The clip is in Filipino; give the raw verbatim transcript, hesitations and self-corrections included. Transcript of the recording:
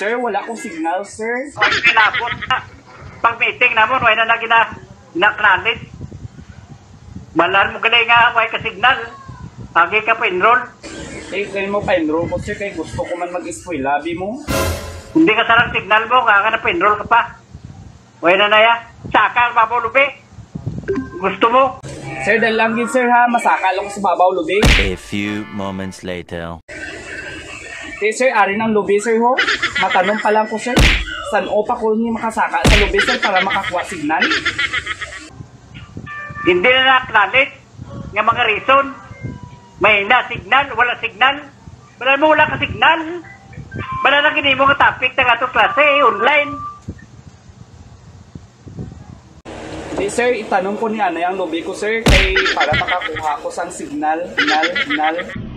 sir, wala akong signal, sir. O, kinabot na. Pag meeting na mo, wala na gina, ginaklanit. Malan mo galay nga, wala ka signal. Agi ka pa enroll. Eh, kaya mo pa enroll ko, sir, kaya gusto ko man mag-spoil labi mo. Hindi ka sarang signal mo, kaya nga na pa enroll ka pa. Wala na na ya. Saka, babaw lubi. Gusto mo? Sir, dahil lang yun, sir, ha. Masaka lang ko sa babaw lubi. A few moments later. Eh, sir, ari ng lubi, sir, ho. Matanong pa lang ko, sir. San o pa ko niya makasaka sa lubi, sir, para makakuha signal? Hindi na naklanit. Nga mga reason. May na signal, wala signal. Wala mo wala ka signal. Wala na gini mo ka topic na gato klase, online. Eh, sir, itanong ko ni Ana yung lubi ko, sir, kay para makakuha ko sang signal, signal, signal.